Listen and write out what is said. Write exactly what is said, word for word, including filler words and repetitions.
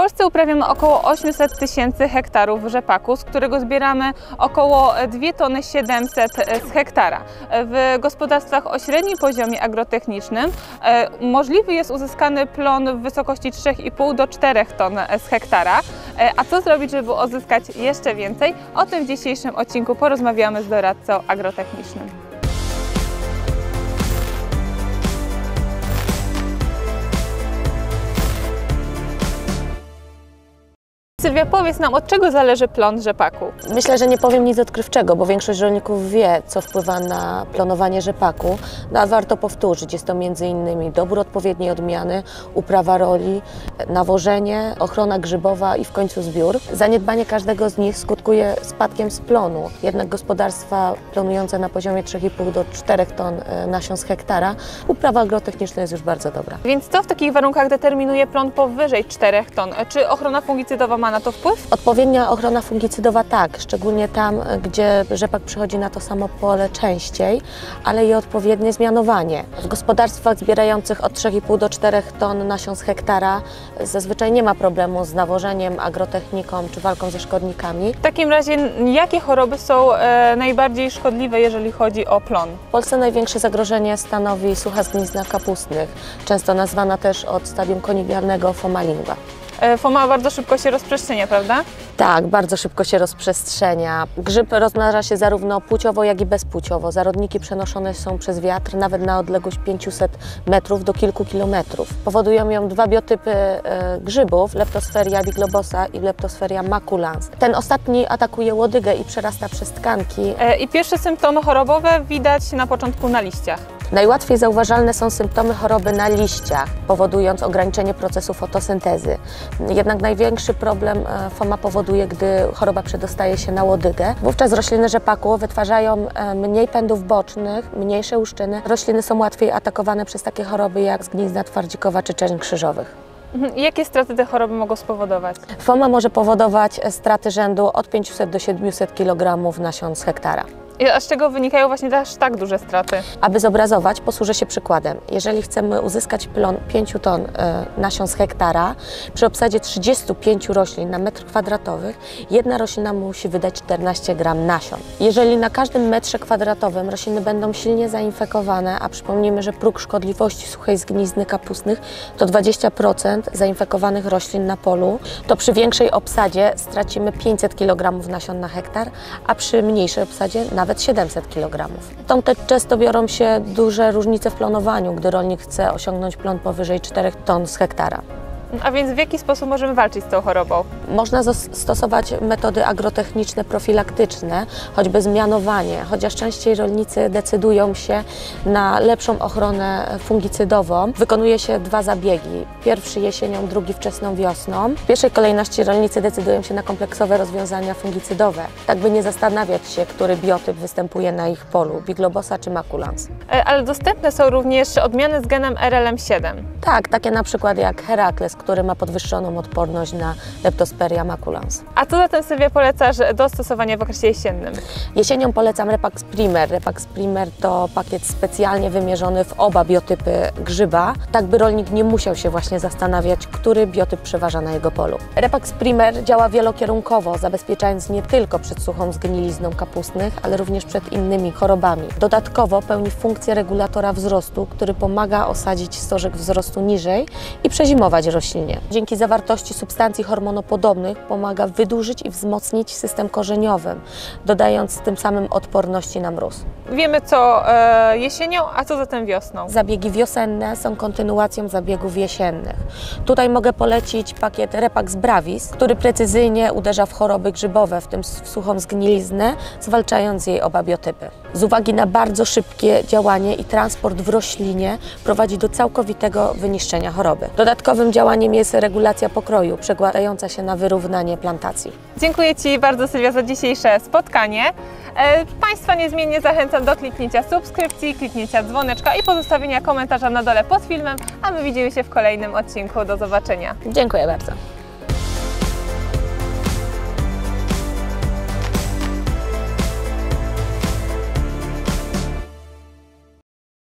Polsce uprawiamy około osiemset tysięcy hektarów rzepaku, z którego zbieramy około dwie tony siedemset z hektara. W gospodarstwach o średnim poziomie agrotechnicznym możliwy jest uzyskany plon w wysokości trzech i pół do czterech ton z hektara. A co zrobić, żeby uzyskać jeszcze więcej? O tym w dzisiejszym odcinku porozmawiamy z doradcą agrotechnicznym. Sylwia, powiedz nam, od czego zależy plon rzepaku? Myślę, że nie powiem nic odkrywczego, bo większość rolników wie, co wpływa na plonowanie rzepaku. No, a warto powtórzyć, jest to między innymi dobór odpowiedniej odmiany, uprawa roli, nawożenie, ochrona grzybowa i w końcu zbiór. Zaniedbanie każdego z nich skutkuje spadkiem z plonu. Jednak gospodarstwa plonujące na poziomie trzech i pół do czterech ton nasion z hektara, uprawa agrotechniczna jest już bardzo dobra. Więc co w takich warunkach determinuje plon powyżej czterech ton? Czy ochrona fungicydowa ma na to wpływ? Odpowiednia ochrona fungicydowa tak, szczególnie tam, gdzie rzepak przychodzi na to samo pole częściej, ale i odpowiednie zmianowanie. W gospodarstwach zbierających od trzech i pół do czterech ton nasion z hektara zazwyczaj nie ma problemu z nawożeniem, agrotechniką czy walką ze szkodnikami. W takim razie jakie choroby są e, najbardziej szkodliwe, jeżeli chodzi o plon? W Polsce największe zagrożenie stanowi sucha zgnizna kapustnych, często nazwana też od stadium koniugalnego Phoma lingua. Foma bardzo szybko się rozprzestrzenia, prawda? Tak, bardzo szybko się rozprzestrzenia. Grzyb rozmnaża się zarówno płciowo, jak i bezpłciowo. Zarodniki przenoszone są przez wiatr nawet na odległość pięciuset metrów do kilku kilometrów. Powodują ją dwa biotypy e, grzybów, Leptosphaeria biglobosa i Leptosphaeria maculans. Ten ostatni atakuje łodygę i przerasta przez tkanki. E, I pierwsze symptomy chorobowe widać na początku na liściach. Najłatwiej zauważalne są symptomy choroby na liściach, powodując ograniczenie procesu fotosyntezy. Jednak największy problem Foma powoduje, gdy choroba przedostaje się na łodygę. Wówczas rośliny rzepaku wytwarzają mniej pędów bocznych, mniejsze łuszczyny. Rośliny są łatwiej atakowane przez takie choroby jak zgnizna twardzikowa czy czerń krzyżowych. I jakie straty te choroby mogą spowodować? Foma może powodować straty rzędu od pięciuset do siedmiuset kilogramów nasion z hektara. A z czego wynikają właśnie aż tak duże straty? Aby zobrazować, posłużę się przykładem. Jeżeli chcemy uzyskać plon pięciu ton y, nasion z hektara, przy obsadzie trzydziestu pięciu roślin na metr kwadratowy, jedna roślina musi wydać czternaście gram nasion. Jeżeli na każdym metrze kwadratowym rośliny będą silnie zainfekowane, a przypomnijmy, że próg szkodliwości suchej zgnizny kapustnych to dwadzieścia procent zainfekowanych roślin na polu, to przy większej obsadzie stracimy pięćset kilogramów nasion na hektar, a przy mniejszej obsadzie nawet nawet siedemset kilogramów. Stąd też często biorą się duże różnice w plonowaniu, gdy rolnik chce osiągnąć plon powyżej czterech ton z hektara. A więc w jaki sposób możemy walczyć z tą chorobą? Można stosować metody agrotechniczne profilaktyczne, choćby zmianowanie, chociaż częściej rolnicy decydują się na lepszą ochronę fungicydową. Wykonuje się dwa zabiegi. Pierwszy jesienią, drugi wczesną wiosną. W pierwszej kolejności rolnicy decydują się na kompleksowe rozwiązania fungicydowe, tak by nie zastanawiać się, który biotyp występuje na ich polu, biglobosa czy maculans. Ale dostępne są również odmiany z genem R L M siedem. Tak, takie na przykład jak Herakles, który ma podwyższoną odporność na Leptosphaeria maculans. A co zatem, Sylwia, polecasz do stosowania w okresie jesiennym? Jesienią polecam Repax Primer. Repax Primer to pakiet specjalnie wymierzony w oba biotypy grzyba, tak by rolnik nie musiał się właśnie zastanawiać, który biotyp przeważa na jego polu. Repax Primer działa wielokierunkowo, zabezpieczając nie tylko przed suchą zgnilizną kapustnych, ale również przed innymi chorobami. Dodatkowo pełni funkcję regulatora wzrostu, który pomaga osadzić stożek wzrostu niżej i przezimować roślinie. Dzięki zawartości substancji hormonopodobnych pomaga wydłużyć i wzmocnić system korzeniowy, dodając tym samym odporności na mróz. Wiemy co e, jesienią, a co zatem wiosną? Zabiegi wiosenne są kontynuacją zabiegów jesiennych. Tutaj mogę polecić pakiet Repax Bravis, który precyzyjnie uderza w choroby grzybowe, w tym w suchą zgniliznę, zwalczając jej oba biotypy. Z uwagi na bardzo szybkie działanie i transport w roślinie prowadzi do całkowitego wyniszczenia choroby. Dodatkowym działaniem jest regulacja pokroju, przekładająca się na wyrównanie plantacji. Dziękuję Ci bardzo, Sylwia, za dzisiejsze spotkanie. Państwa niezmiennie zachęcam do kliknięcia subskrypcji, kliknięcia dzwoneczka i pozostawienia komentarza na dole pod filmem, a my widzimy się w kolejnym odcinku. Do zobaczenia. Dziękuję bardzo.